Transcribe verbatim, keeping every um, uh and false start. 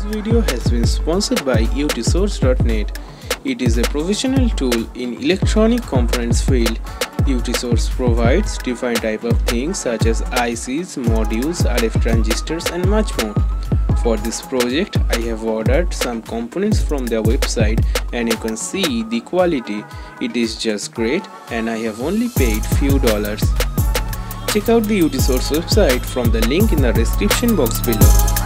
video has been sponsored by U T source dot net. It is a professional tool in electronic components field. U T source provides different type of things such as I Cs, modules, R F transistors and much more. For this project, I have ordered some components from their website and you can see the quality. It is just great and I have only paid few dollars. Check out the U T source website from the link in the description box below.